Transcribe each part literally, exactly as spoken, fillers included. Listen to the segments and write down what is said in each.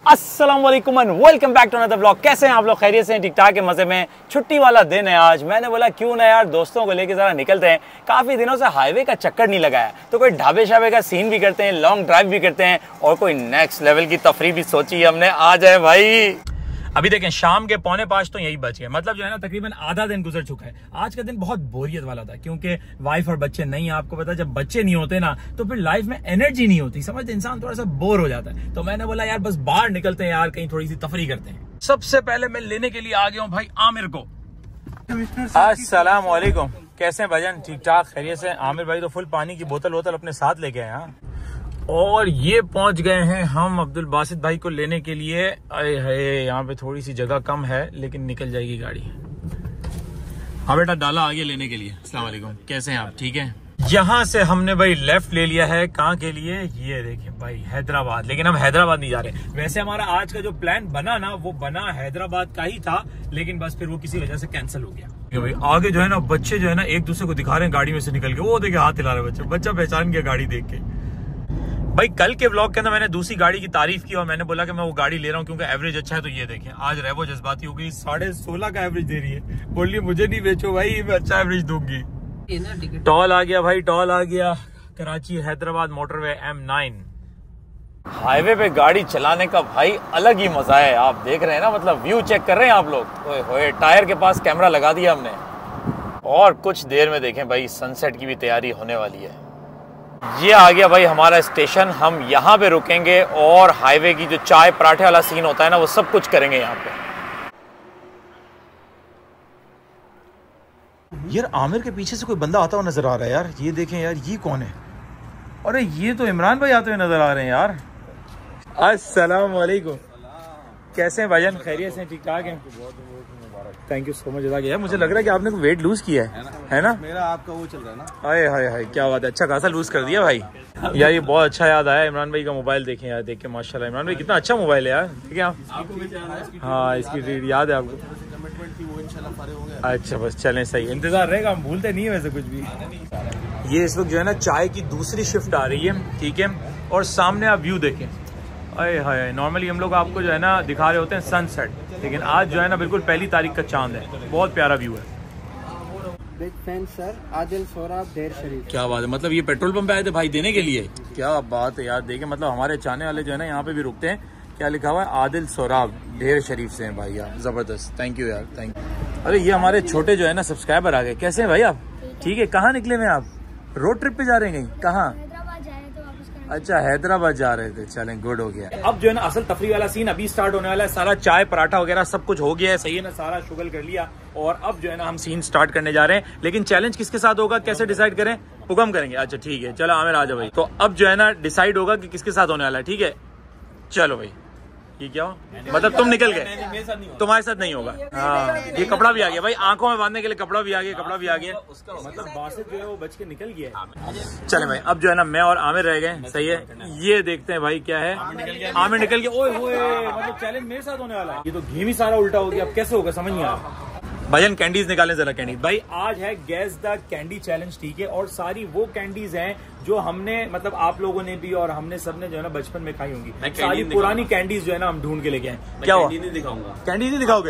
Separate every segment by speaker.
Speaker 1: अस्सलाम वालेकुम and welcome back to another vlog. कैसे हैं आप लोग? खैरियत से हैं? ठीक ठाक है, मजे में। छुट्टी वाला दिन है आज। मैंने बोला क्यों ना यार दोस्तों को लेके जरा निकलते हैं। काफी दिनों से हाईवे का चक्कर नहीं लगाया, तो कोई ढाबे शाबे का सीन भी करते हैं, लॉन्ग ड्राइव भी करते हैं और कोई नेक्स्ट लेवल की तफरी भी सोची है हमने। आ जाए भाई। अभी देखें शाम के पौने पांच तो यही बच गए, मतलब जो है ना तकरीबन आधा दिन गुजर चुका है। आज का दिन बहुत बोरियत वाला था क्योंकि वाइफ और बच्चे नहीं, आपको पता जब बच्चे नहीं होते ना तो फिर लाइफ में एनर्जी नहीं होती, समझते इंसान थोड़ा सा बोर हो जाता है। तो मैंने बोला यार बस बाहर निकलते हैं यार, कहीं थोड़ी सी तफरी करते हैं। सबसे पहले मैं लेने के लिए आ गया हूँ भाई आमिर को। अस्सलाम वालेकुम, कैसे हैं भाईजान? ठीक ठाक खैरियत से? आमिर भाई तो फुल पानी की बोतल वोतल अपने साथ लेके आए हैं। और ये पहुंच गए हैं हम अब्दुल बासित भाई को लेने के लिए। अरे है यहाँ पे थोड़ी सी जगह कम है लेकिन निकल जाएगी गाड़ी। हाँ बेटा डाला आगे लेने के लिए। अस्सलाम वालेकुम, कैसे हैं आप? ठीक है। यहाँ से हमने भाई लेफ्ट ले लिया है। कहाँ के लिए? ये देखिए भाई हैदराबाद। लेकिन हम हैदराबाद नहीं जा रहे। वैसे हमारा आज का जो प्लान बना ना वो बना हैदराबाद का ही था, लेकिन बस फिर वो किसी वजह से कैंसिल हो गया। भाई आगे जो है ना बच्चे जो है ना एक दूसरे को दिखा रहे हैं गाड़ी में से निकल के। वो देखे हाथ हिला रहे बच्चे, बच्चा पहचान गया गाड़ी देख के। भाई कल के व्लॉग के अंदर मैंने दूसरी गाड़ी की तारीफ की और मैंने बोला कि मैं वो गाड़ी ले रहा हूँ क्योंकि एवरेज अच्छा है। तो ये देखें आज रेवो जज्बाती हो गई, साढ़े सोलह का एवरेज दे रही है। बोल रही मुझे नहीं बेचो भाई, मैं अच्छा एवरेज दूंगी। टॉल आ गया भाई, टॉल आ गया। Karachi Hyderabad motorway M nine. Highway पे गाड़ी चलाने का भाई अलग ही मजा है। आप देख रहे हैं ना, मतलब व्यू चेक कर रहे हैं आप लोग। ओए होए, टायर के पास कैमरा लगा दिया हमने और कुछ देर में देखें भाई सनसेट की भी तैयारी होने वाली है। ये आ गया भाई हमारा स्टेशन। हम यहाँ पे रुकेंगे और हाईवे की जो चाय पराठे वाला सीन होता है ना वो सब कुछ करेंगे यहाँ पे।
Speaker 2: यार आमिर के पीछे से कोई बंदा आता हुआ नजर आ रहा है यार। ये देखें यार, ये कौन है? अरे ये तो इमरान भाई आते हुए नजर आ रहे हैं यार। अस्सलाम वालेकुम, कैसे हैं भाईजान? खैरियत से? ठीक ठाक हैं? Thank you so much. यार मुझे लग रहा है कि आपने वेट लूज किया है, है ना?
Speaker 3: मेरा आपका वो चल रहा है ना।
Speaker 2: हाय हाय हाय, क्या बात है, अच्छा खासा लूज कर दिया भाई। यार ये बहुत अच्छा याद आया इमरान भाई का मोबाइल देखें यार, देख के माशाल्लाह। इमरान भाई कितना अच्छा मोबाइल है यार, ठीक है आप? हाँ इसकी रीड याद है आपको? अच्छा बस चलें, सही इंतजार रहेगा, हम भूलते नहीं है वैसे कुछ भी। ये इस वक्त जो है ना चाय की दूसरी शिफ्ट आ रही है, ठीक है। और सामने आप व्यू देखें। अरे हाय, नॉर्मली हम लोग आपको जो है ना दिखा रहे होते हैं सनसेट, लेकिन आज जो है ना बिल्कुल पहली तारीख का चांद है। बहुत प्यारा व्यू है।
Speaker 4: Big fan sir, Adil Sohrab Dher Sharif.
Speaker 2: क्या बात है, मतलब ये पेट्रोल पंप पे आए थे भाई देने के लिए? क्या बात है यार, देखें मतलब हमारे चाहने वाले जो है ना यहाँ पे भी रुकते हैं। क्या लिखा हुआ है? आदिल सोराब ढेर शरीफ से हैं भाई यार, जबरदस्त। थैंक यू यार, थैंक यू। अरे ये हमारे छोटे जो है ना सब्सक्राइबर आ गए। कैसे हैं भाई आप? ठीक है। कहाँ निकले हुए आप? रोड ट्रिप पे जा रहे हैं कहीं? कहाँ? अच्छा हैदराबाद जा रहे थे, चलें गुड हो गया। अब जो है ना असल तफरी वाला सीन अभी स्टार्ट होने वाला है। सारा चाय पराठा वगैरह सब कुछ हो गया है, सही है ना? सारा शुगल कर लिया और अब जो है ना हम सीन स्टार्ट करने जा रहे हैं। लेकिन चैलेंज किसके साथ होगा, कैसे डिसाइड करें? हुक्म करेंगे। अच्छा ठीक है, चलो आमिर आ जाओ भाई। तो अब जो है ना डिसाइड होगा कि किसके साथ होने वाला है, ठीक है? चलो भाई। ये क्या हो? मतलब तुम निकल गए, तुम्हारे साथ नहीं होगा। हाँ ये कपड़ा भी आ गया भाई, आंखों में बांधने के लिए कपड़ा भी आ गया, कपड़ा भी आ गया। मतलब बासित जो है वो बच के निकल गया। चले भाई अब जो है ना मैं और आमिर रह गए, सही है। ये देखते हैं भाई क्या है। आमिर निकल गया। ओए होए, मतलब चैलेंज मेरे साथ होने वाला है। ये तो गेम ही सारा उल्टा हो गया, अब कैसे होगा समझ नहीं आ रहा। भाईजान कैंडीज निकालें जरा। कैंडी भाई आज है गैस द कैंडी चैलेंज, ठीक है। और सारी वो कैंडीज हैं जो हमने मतलब आप लोगों ने भी और हमने सबने जो है ना बचपन में खाई होंगी। सारी पुरानी कैंडीज जो है ना हम ढूंढ के लेके आए। क्या हुआ? नहीं दिखाऊंगा। कैंडी नहीं दिखाओगे?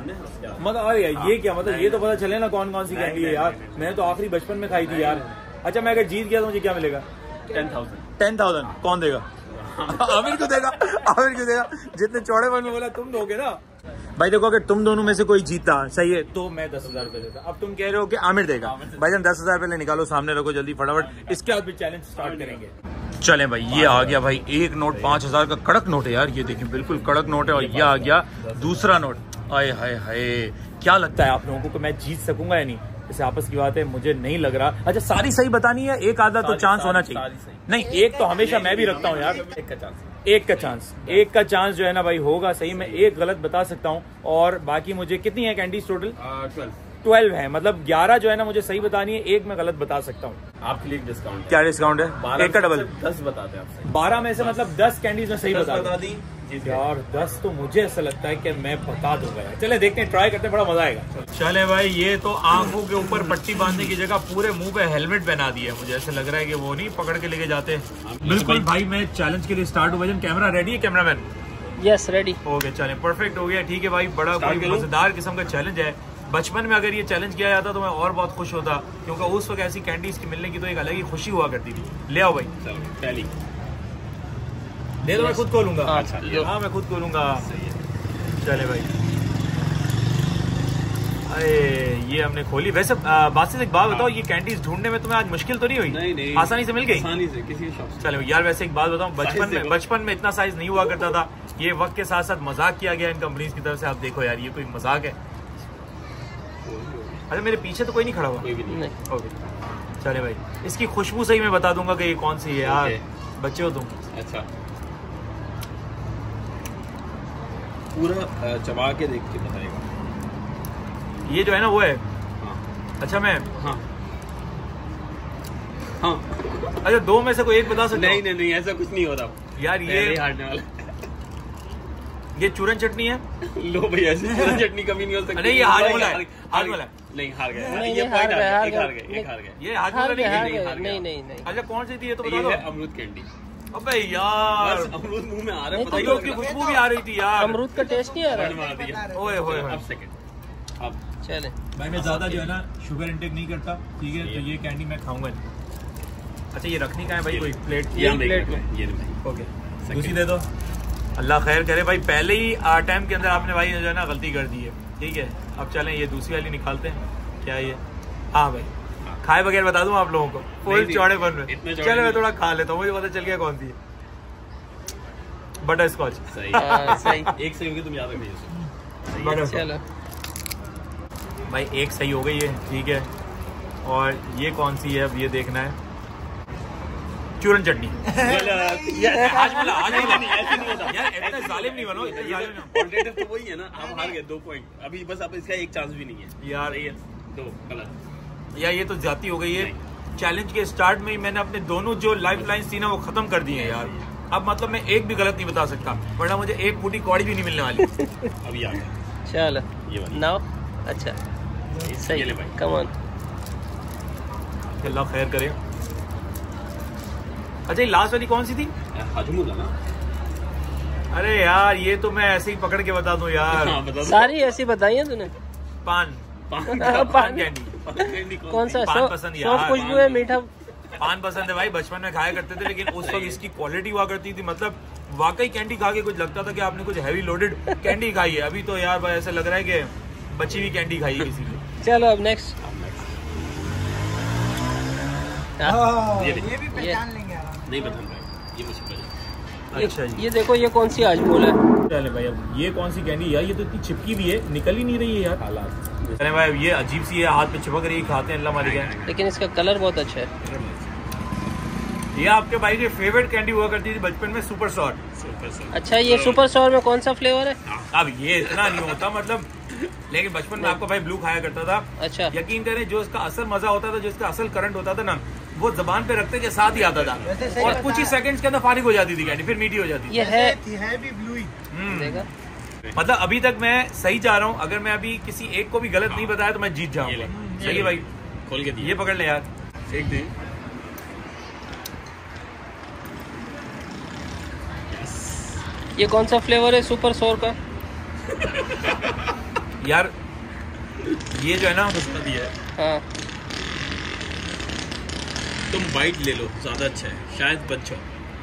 Speaker 2: मतलब अरे ये क्या मतलब, ये तो पता चले ना कौन कौन सी कैंडी है यार। मैंने तो आखिरी बचपन में खाई थी यार। अच्छा मैं अगर जीत गया तो मुझे क्या मिलेगा? Ten thousand. टेन थाउजेंड कौन देगा? आमिर को देगा। आमिर को देगा। जितने चौड़े मन में बोला तुम दोगे ना भाई। देखो अगर तुम दोनों में से कोई जीता, सही है, तो मैं दस हजार रुपए देता। अब तुम कह रहे हो कि आमिर देगा। भाईजान दस हजार पहले निकालो, सामने रखो जल्दी फटाफट, इसके बाद भी चैलेंज स्टार्ट करेंगे। चलें भाई, ये आ गया भाई एक नोट, पांच हजार का कड़क नोट है यार। ये देखिए बिल्कुल कड़क नोट है। और ये आ गया दूसरा नोट। आए हाय हाय, क्या लगता है आप लोगों को कि मैं जीत सकूंगा या नहीं? जैसे आपस की बात है, मुझे नहीं लग रहा। अच्छा सारी सही बतानी है? एक आधा तो चांस होना चाहिए। नहीं एक तो हमेशा मैं भी रखता हूँ यार। एक का चांस, एक का चांस, एक का चांस जो है ना भाई होगा सही। मैं एक गलत बता सकता हूँ और बाकी मुझे कितनी है कैंडीज टोटल? ट्वेल्व। ट्वेल्व है, मतलब ग्यारह जो है ना मुझे सही बतानी है, एक मैं गलत बता सकता हूँ। आपके लिए डिस्काउंट। क्या डिस्काउंट है? एक का डबल। दस बताते हैं आपसे। बारह में से मतलब दस कैंडीज में सही बता दी यार। दस तो मुझे ऐसा लगता है कि मैं बता दूंगा यार। चले देखते हैं, ट्राई करते हैं, बड़ा मजा आएगा। चले भाई, ये तो आंखों के ऊपर पट्टी बांधने की जगह पूरे मुंह पे हेलमेट पहना दिया। मुझे ऐसा लग रहा है कि वो नहीं पकड़ के लेके जाते। बिल्कुल भाई मैं चैलेंज के लिए स्टार्ट हुआ। कैमरा रेडी है? Cameraman
Speaker 3: yes ready.
Speaker 1: ओके चले, परफेक्ट हो गया। ठीक है भाई, बड़ा कोई मजेदार किस्म का चैलेंज है। बचपन में अगर ये चैलेंज किया जाता तो मैं और बहुत खुश होता, क्योंकि उस वक्त ऐसी कैंडीज की मिलने की तो एक अलग ही खुशी हुआ करती थी। ले आओ भाई।
Speaker 2: चलो पहली
Speaker 1: दे दो, मैं खुद खोलूंगा।
Speaker 3: हाँ,
Speaker 1: हाँ मैं खुद खोलूंगा। चले भाई। अरे ये हमने खोली। वैसे बात से एक बात बताओ, ये कैंडीज ढूंढने में तुम्हें आज मुश्किल तो नहीं हुई?
Speaker 2: नहीं नहीं,
Speaker 1: आसानी से मिल गई।
Speaker 2: आसानी से किसी शॉप से।
Speaker 1: चलो यार, वैसे एक बात बताऊं, बचपन में बचपन में इतना साइज नहीं हुआ करता था। ये वक्त के साथ साथ मजाक किया गया इन कंपनीज की तरफ से। आप देखो यार, ये कोई मजाक है? अरे मेरे पीछे तो कोई नहीं खड़ा हुआ।
Speaker 2: कोई भी नहीं।
Speaker 1: ओके चले भाई, इसकी खुशबू से ही मैं बता दूंगा कि ये कौन सी है यार। बच्चे हो तुम।
Speaker 2: अच्छा पूरा चबा के देख के बताएगा।
Speaker 1: ये जो है ना वो है।
Speaker 2: हाँ।
Speaker 1: अच्छा मैं
Speaker 2: हाँ हाँ
Speaker 1: अच्छा दो में से कोई एक बता सकते
Speaker 2: नहीं नहीं नहीं, ऐसा कुछ नहीं होता
Speaker 1: यार। ये
Speaker 2: हारने वाला।
Speaker 1: ये चूरन चटनी है।
Speaker 2: लो भैया, ऐसी चटनी कमी नहीं हो सकती।
Speaker 1: नहीं ये हाजमोला है, हाजमोला है।
Speaker 2: नहीं हार गया।
Speaker 3: नहीं,
Speaker 2: ये
Speaker 3: ये हार गया, हार
Speaker 2: एक
Speaker 3: गया।
Speaker 2: हार गया, एक हार गया।
Speaker 1: ये हाजमोला
Speaker 3: हार
Speaker 1: नहीं
Speaker 3: गया,
Speaker 1: है।
Speaker 3: हार
Speaker 2: नहीं,
Speaker 3: गया।
Speaker 2: हार गया।
Speaker 3: नहीं नहीं नहीं।
Speaker 1: अच्छा कौन सी थी ये तो
Speaker 2: ये
Speaker 1: बता दो।
Speaker 2: है अमरूद कैंडी।
Speaker 1: अबे यार,
Speaker 2: बस अमरूद मुंह में आ रहा है,
Speaker 3: नहीं,
Speaker 2: पता ही
Speaker 1: अमरूद
Speaker 2: नहीं
Speaker 1: की
Speaker 2: लग
Speaker 1: खुशबू भी आ रही थी यार।
Speaker 3: अमरूद का टेस्ट नहीं आ
Speaker 2: रहा।
Speaker 3: रहा।
Speaker 2: मार दिया।
Speaker 1: ओए होए होए।
Speaker 2: अब सेकंड। अब
Speaker 3: चले
Speaker 1: भाई मैं ज्यादा जो है ना शुगर इंटेक नहीं करता, ठीक है, तो ये कैंडी मैं खाऊंगा नहीं। अच्छा ये रखनी का है भाई, कोई प्लेट?
Speaker 2: ये हम
Speaker 3: प्लेट
Speaker 2: देख रहे हैं। ये भाई
Speaker 1: ओके दूसरी दे दो। अल्लाह खैर करे भाई, पहले ही टाइम के अंदर आपने भाई जो है ना गलती कर दी है। ठीक है अब चलें ये दूसरी वाली निकालते हैं। क्या ये? हाँ भाई, खाए बगैर बता दूं आप लोगों को, फुल चौड़ेपन में। चलो मैं थोड़ा खा लेता हूँ, मुझे पता चल गया कौन सी है। Butterscotch.
Speaker 2: सही।
Speaker 3: हाँ, सही।
Speaker 2: एक सही होगी, तुम याद रखिए।
Speaker 1: बटर
Speaker 3: चलो
Speaker 1: भाई एक सही हो गई है। ठीक है, और ये कौन सी है अब ये देखना है। चूरन चटनी। हाजमोला, हाजमोला नहीं, ऐसे नहीं होता यार। इतना जालिम नहीं बनो, इतना जालिम नहीं।
Speaker 2: ऑल्टरनेटिव तो वही है ना। आप हार गए दो पॉइंट। अभी बस अब इसका एक चांस भी नहीं है
Speaker 1: यार।
Speaker 2: ये दो गलत
Speaker 1: यार ये तो जाती हो गई है। चैलेंज के स्टार्ट में ही मैंने अपने दोनों जो लाइफ लाइन्स थी ना वो खत्म कर दी है यार। अब मतलब मैं एक भी गलत नहीं बता सकता, वरना मुझे एक फूटी कौड़ी भी नहीं मिलने वाली।
Speaker 2: अभी आ गया।
Speaker 3: चलो
Speaker 2: ये वाली।
Speaker 3: नाउ अच्छा सही।
Speaker 2: ये ले भाई।
Speaker 3: Come on.
Speaker 1: अल्लाह खैर करे। अच्छा ये लास्ट वाली कौन सी थी?
Speaker 2: हाजमोला ना।
Speaker 1: अरे यार ये तो मैं ऐसे ही पकड़ के बता दूं यार।
Speaker 2: हाँ, बता दो।
Speaker 3: सारी ऐसी बताई है तूने।
Speaker 1: पान
Speaker 2: पान
Speaker 3: पान
Speaker 1: कैंडी।
Speaker 2: कैंडी
Speaker 3: कौन सा?
Speaker 1: पान
Speaker 3: सौ
Speaker 1: पसंद
Speaker 3: सौ
Speaker 1: यार।
Speaker 3: खुशबू है, मीठा।
Speaker 1: पान पसंद है भाई, बचपन में खाया करते थे, लेकिन उस वक्त इसकी क्वालिटी हुआ करती थी। मतलब वाकई कैंडी खा के कुछ लगता था कि आपने कुछ हैवी लोडेड कैंडी खाई है। अभी तो यार भाई ऐसा लग रहा है कि बची हुई कैंडी खाई है किसी ने।
Speaker 3: चलो अब नेक्स्ट।
Speaker 2: ये
Speaker 4: ये भी पहचान लेंगे आराम।
Speaker 2: नहीं पसंद भाई, ये मुझे पसंद।
Speaker 1: अच्छा जी,
Speaker 3: ये देखो ये कौन सी हाजमोला है।
Speaker 1: चले भाई अब ये कौन सी कैंडी यार? ये तो इतनी चिपकी भी है, निकल ही नहीं रही है यार हालात। अरे भाई ये अजीब सी है, हाथ पे चिपक रही है, खाते हैं अल्लाह मालिक है।
Speaker 3: लेकिन इसका कलर बहुत अच्छा है।
Speaker 1: ये आपके भाई की फेवरेट कैंडी हुआ करती थी बचपन में, सुपर सॉर।
Speaker 3: अच्छा ये सुपर सॉर में कौन सा फ्लेवर है?
Speaker 1: अब ये इतना नहीं होता मतलब, लेकिन बचपन में आपका भाई ब्लू खाया करता था।
Speaker 3: अच्छा
Speaker 1: यकीन करें जो इसका असल मजा होता था, जो इसका असल करंट होता था ना, वो जबान पे रखते के साथ ही आता था और कुछ ही सेकंड्स के अंदर फारिग हो जाती थी कैंडी, फिर मीठी हो जाती थी।
Speaker 3: ये है,
Speaker 4: है भी ब्लू ही।
Speaker 1: हम्म।
Speaker 3: देखा?
Speaker 1: मतलब अभी तक मैं सही जा रहा हूँ। अगर मैं अभी किसी एक को भी गलत नहीं बताया तो मैं जीत जाऊंगा। सही है भाई,
Speaker 2: खोल के दिए।
Speaker 1: ये पकड़ ले यार।
Speaker 2: एक दे।
Speaker 3: ये कौन सा फ्लेवर है सुपर सॉर का?
Speaker 1: यार ये जो है ना,
Speaker 2: दिया है।
Speaker 3: हाँ
Speaker 2: तुम बाइट ले लो, ज्यादा अच्छा है, शायद बच जाओ।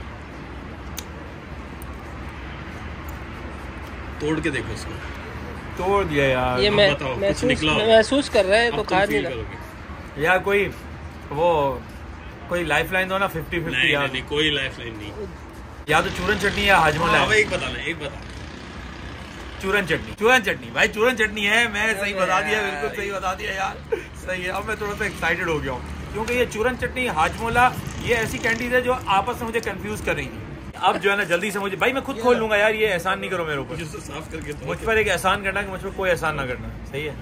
Speaker 2: तोड़ के देखो इसको।
Speaker 1: तोड़ दिया यार।
Speaker 3: ये
Speaker 2: अब
Speaker 3: मैं
Speaker 2: बताओ, कुछ
Speaker 3: महसूस
Speaker 2: निकला हो।
Speaker 3: महसूस कर रहा है
Speaker 2: अब
Speaker 3: तो
Speaker 2: तुम
Speaker 3: खा
Speaker 2: feel
Speaker 3: नहीं रहा।
Speaker 2: करोगे।
Speaker 1: यार कोई वो कोई लाइफ लाइन दो ना, फिफ्टी
Speaker 2: नहीं,
Speaker 1: फिफ्टी
Speaker 2: नहीं,
Speaker 1: यार।
Speaker 2: नहीं, कोई लाइफ लाइन नहीं।
Speaker 1: या तो चूरन चटनी या हाजमोला
Speaker 2: अब
Speaker 1: है।
Speaker 2: एक बताना, एक बता।
Speaker 1: चूरन चटनी, चूरन चटनी भाई, चूरन चटनी है। मैं सही बता दिया, बिल्कुल सही बता दिया यार। सही है। अब मैं थोड़ा सा एक्साइटेड हो गया हूँ, क्योंकि ये चूरन चटनी, हाजमोला, ये ऐसी कैंडीज है जो आपस में मुझे कंफ्यूज कर रही थी। अब जो है ना जल्दी से मुझे भाई, मैं खुद खोल लूंगा यार, ये एहसान नहीं करो मेरे ऊपर।
Speaker 2: मुझे साफ करके दो।
Speaker 1: मुझ पर एक एहसान करना कि मुझ पर कोई एहसान ना करना। सही है।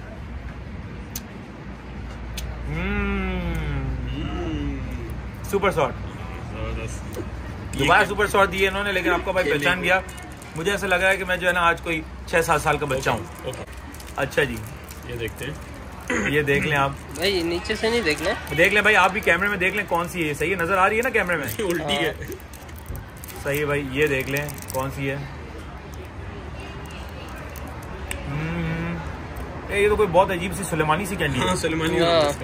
Speaker 1: सुपर शॉट,
Speaker 2: जबरदस्त।
Speaker 1: दोबारा सुपर शॉट दिए इन्होंने, लेकिन आपका भाई पहचान गया। मुझे ऐसा लग रहा है कि मैं जो है ना आज कोई छह सात साल का बच्चा हूँ।
Speaker 2: ओके,
Speaker 1: अच्छा जी,
Speaker 2: ये देखते हैं।
Speaker 1: ये देख लें आप,
Speaker 3: भाई नीचे से नहीं देखना है।
Speaker 1: देख लें भाई, आप भी कैमरे में देख लें कौन सी है। सही है, नजर आ रही है ना कैमरे में?
Speaker 2: उल्टी है।
Speaker 1: सही है भाई, ये देख लें कौन सी है। ये तो कोई बहुत अजीब सी सुलेमानी सी कैंडी है।
Speaker 2: हाँ सुलेमानी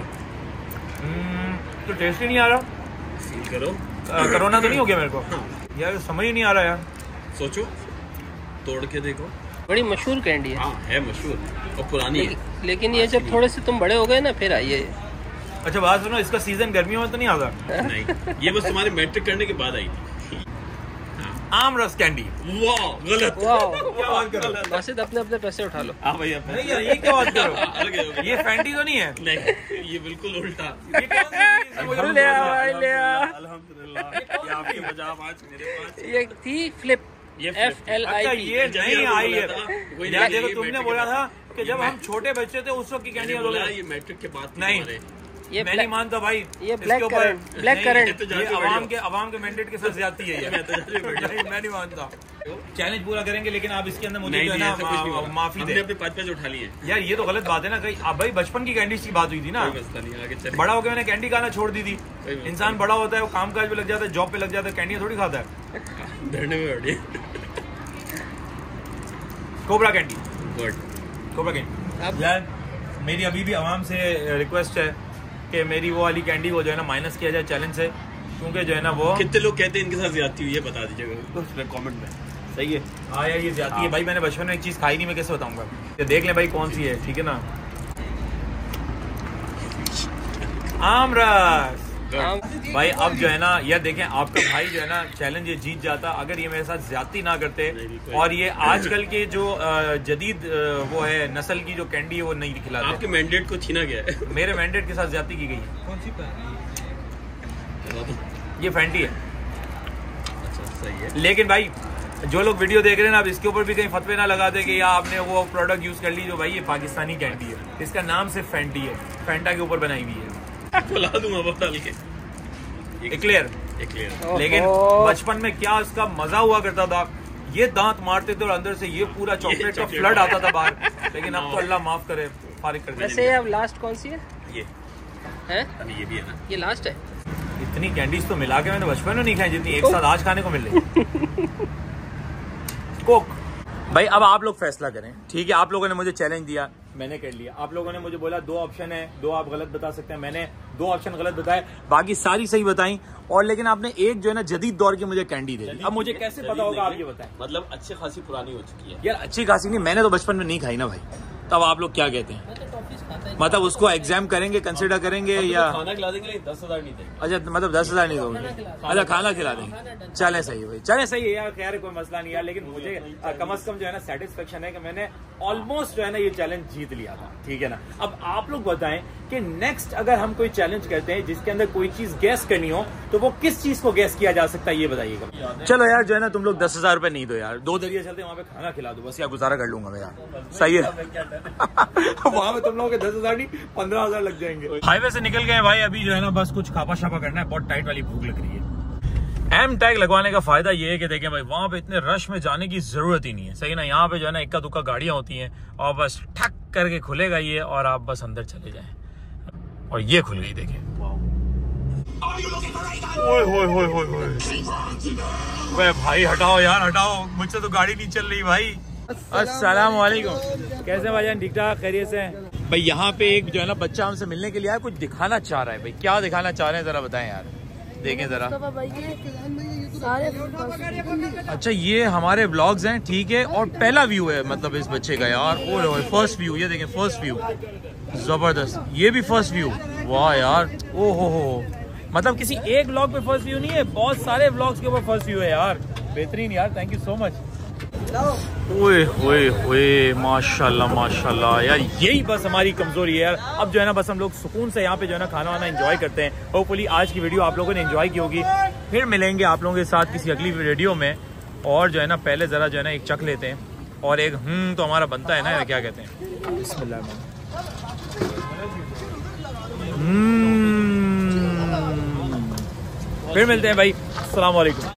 Speaker 1: तो टेस्ट ही नहीं आ रहा।
Speaker 2: फील करो।
Speaker 1: कोरोना तो नहीं हो गया मेरे को? यार समझ ही नहीं आ रहा यार।
Speaker 2: सोचो, तोड़ के देखो।
Speaker 3: बड़ी मशहूर कैंडी है।
Speaker 2: हाँ है मशहूर और पुरानी
Speaker 3: लेकिन,
Speaker 2: है।
Speaker 3: लेकिन ये जब थोड़े से तुम बड़े हो गए ना फिर आई है।
Speaker 1: अच्छा बात सुनो, इसका सीजन गर्मियों में तो नहीं आता?
Speaker 2: नहीं, ये बस तुम्हारे मैट्रिक करने के बाद आई थी।
Speaker 1: आम रस कैंडी।
Speaker 2: वाह गलत।
Speaker 1: क्या बात कर रहे हो?
Speaker 3: बासित अपने अपने पैसे उठा लो।
Speaker 2: हाँ भैया
Speaker 1: नहीं यार ये क्या बात कर रहे हो? ये फैंटी तो नहीं है?
Speaker 2: नहीं, ये बिल्कुल उल्टा।
Speaker 1: ये कौन सी चीज़ है? मुझे
Speaker 3: ले आओ, भाई, ले आओ।
Speaker 2: अल्हम्दुलिल्लाह, ये आपकी वजह आज मेरे पास।
Speaker 3: ये थी फ्लिप, एफ एल आई
Speaker 1: अच्छा
Speaker 3: पी।
Speaker 1: ये नहीं आई है
Speaker 2: वही
Speaker 1: यार।
Speaker 2: नहीं,
Speaker 1: देखो
Speaker 2: ये
Speaker 1: तुमने
Speaker 2: मैट्रिक
Speaker 1: बोला
Speaker 2: के
Speaker 1: था कि जब हम छोटे बच्चे थे उस वक्त की कैंडी
Speaker 2: मैंने बोला ये मैट्रिक के बाद थी
Speaker 1: नहीं।
Speaker 2: हमारे।
Speaker 3: ये
Speaker 1: मैं नहीं मानता भाई।
Speaker 3: ये
Speaker 1: इसके
Speaker 3: ब्लैक
Speaker 1: ऊपर-
Speaker 3: करंट, ब्लैक
Speaker 1: नहीं,
Speaker 3: करंट।
Speaker 1: ये तो ये अवाम के अवाम के मैंडेट के साथ ज्यादती है ये। नहीं मैं नहीं मानता। चैलेंज पूरा करेंगे लेकिन आप इसके अंदर मुझे
Speaker 2: नहीं,
Speaker 1: जो है
Speaker 2: नहीं,
Speaker 1: ना
Speaker 2: ऐसा कुछ नहीं
Speaker 1: मा-
Speaker 2: होगा।
Speaker 1: माफी
Speaker 2: हमने
Speaker 1: दे
Speaker 2: अपने पाँच पैसे उठा लिए।
Speaker 1: यार। ये तो गलत बात है ना कहीं। अब भाई बचपन की कैंडी की बात हुई थी ना।
Speaker 2: कोई मसला नहीं, आगे चले।
Speaker 1: बड़ा हो गया मैंने कैंडी खाना छोड़ दी थी।
Speaker 2: कोई बात
Speaker 1: इंसान बड़ा होता है वो काम काज पे लग जाता है, जॉब पे लग जाता है, कैंडी थोड़ी खाता है।
Speaker 2: धरने में बैठिए।
Speaker 1: Cobra candy.
Speaker 2: Good.
Speaker 1: Cobra candy.
Speaker 3: अब-
Speaker 1: यार मेरी अभी भी आवाम से रिक्वेस्ट है कि मेरी वो वाली कैंडी को जो है ना माइनस किया जाए चैलेंज से, क्योंकि जो है ना वो
Speaker 2: कितने लोग कहते हैं इनके साथ ज्यादती हुई है, बता दीजिएगा उसमें कमेंट में। सही है।
Speaker 1: हाँ यार ये ज्यादा है भाई। मैंने बचपन में एक चीज खाई नहीं, मैं कैसे बताऊंगा? ये देख ले भाई कौन सी है, ठीक है ना। आम रस भाई। अब जो है ना यार देखें, आपका भाई जो है ना चैलेंज ये जीत जाता अगर ये मेरे साथ ज्यादती ना करते और ये आजकल के जो अ, जदीद अ, वो है नस्ल की जो कैंडी है वो नहीं खिलाते।
Speaker 2: आपके मैंडेट को छीना गया है।
Speaker 1: मेरे मैंडेट के साथ ज्यादती की गई है।
Speaker 4: कौन सी
Speaker 1: ये फैंटी है।
Speaker 2: अच्छा सही है।
Speaker 1: लेकिन भाई जो लोग वीडियो देख रहे हैं ना, अब इसके ऊपर भी कहीं फतवे ना लगा दे कि यार आपने वो प्रोडक्ट यूज कर ली। जो भाई ये पाकिस्तानी कैंडी है, इसका नाम सिर्फ फैंटी है, फैंटा के ऊपर बनाई हुई है।
Speaker 2: खुला दूंगा बता के।
Speaker 1: क्लियर।
Speaker 2: क्लियर।
Speaker 1: लेकिन बचपन में क्या इसका मजा हुआ करता था। ये दांत मारते थे और अंदर से ये पूरा चॉकलेट का फ्लड आता था बाहर। लेकिन अब तो अल्लाह माफ करे, फारिग कर
Speaker 3: वैसे अब लास्ट कौन सी है?
Speaker 2: ये
Speaker 3: हैं?
Speaker 2: अभी ये भी है ना।
Speaker 3: ये लास्ट है।
Speaker 1: इतनी कैंडीज तो मिला के मैंने बचपन में नहीं खाई जितनी एक साथ आज खाने को मिल रही। कोक। भाई अब आप लोग फैसला करें, ठीक है? आप लोगों ने मुझे चैलेंज दिया, मैंने कर लिया। आप लोगों ने मुझे बोला दो ऑप्शन है, दो आप गलत बता सकते हैं। मैंने दो ऑप्शन गलत बताए, बाकी सारी सही बताई। और लेकिन आपने एक जो है ना जदीद दौर की मुझे कैंडी दे दी। अब मुझे कैसे पता होगा, आप ये बताएं।
Speaker 2: मतलब अच्छी खासी पुरानी हो चुकी है
Speaker 1: यार अच्छी खासी नहीं, मैंने तो बचपन में नहीं खाई ना भाई। तब आप लोग क्या कहते हैं? मतलब उसको एग्जाम करेंगे, कंसिडर करेंगे या
Speaker 2: खाना खिला देंगे लेकिन दस हजार नहीं देंगे।
Speaker 1: अच्छा मतलब दस हजार नहीं दोगे? अच्छा खाना खिला देंगे। चले सही है भाई, चले सही है यार। खैर कोई मसला नहीं यार। लेकिन मुझे आ, कम से कम जो है ना सेटिस्फेक्शन है कि मैंने ऑलमोस्ट जो है ना ये चैलेंज जीत लिया था, ठीक है ना। अब आप लोग बताएं कि नेक्स्ट अगर हम कोई चैलेंज करते हैं जिसके अंदर कोई चीज गैस करनी हो तो वो किस चीज को गैस किया जा सकता है, ये बताइएगा। चलो यार जो है ना तुम लोग दस हजार रुपए नहीं दो यार, दो दरिया चलते वहां पे खाना खिला दो बस, यार गुजारा कर लूंगा मैं यार। सही है। वहां पे तुम लोगों के दस हजार नहीं पंद्रह हजार लग जाएंगे। हाईवे से निकल गए भाई, अभी जो है ना बस कुछ खापा शापा करना है, बहुत टाइट वाली भूख लग रही है। एम टैग लगवाने का फायदा ये है कि देखें भाई वहां पे इतने रश में जाने की जरूरत ही नहीं है, सही ना। यहाँ पे जो है ना इक्का दुक्का गाड़ियां होती हैं और बस ठक करके खुलेगा ये और आप बस अंदर चले जाएं। और ये खुल गई देखें। ओए होए होए होए होए। वे भाई हटाओ यार हटाओ, मुझसे तो गाड़ी नहीं चल रही भाई। अस्सलाम वालेकुम, कैसे भाईजान? ठीक ठाक, खैरियत से हैं भाई। यहाँ पे एक जो है ना बच्चा हमसे मिलने के लिए आया, कुछ दिखाना चाह रहा है भाई। क्या दिखाना चाह रहे हैं जरा बताएं यार, देखें जरा। अच्छा ये हमारे ब्लॉग्स हैं, ठीक है। और पहला व्यू है मतलब इस बच्चे का यार। ओ फर्स्ट व्यू, ये देखें फर्स्ट व्यू, जबरदस्त। ये भी फर्स्ट व्यू, वाह यार। ओ हो हो, मतलब किसी एक ब्लॉग पे फर्स्ट व्यू नहीं है, बहुत सारे ब्लॉग्स के ऊपर फर्स्ट व्यू है यार। बेहतरीन यार, थैंक यू सो मच। ओए ओए ओए, माशाल्लाह माशाल्लाह यार, यही बस हमारी कमजोरी है यार। अब जो है ना बस हम लोग सुकून से यहाँ पे जो है ना खाना वाना एंजॉय करते हैं। होपफुली आज की वीडियो आप लोगों ने एंजॉय की होगी। फिर मिलेंगे आप लोगों के साथ किसी अगली वीडियो में। और जो है ना पहले जरा जो है ना एक चख लेते हैं और एक हम्म तो हमारा बनता है ना, क्या कहते हैं, बिस्मिल्लाह। हम्म फिर मिलते हैं भाई, अस्सलाम वालेकुम।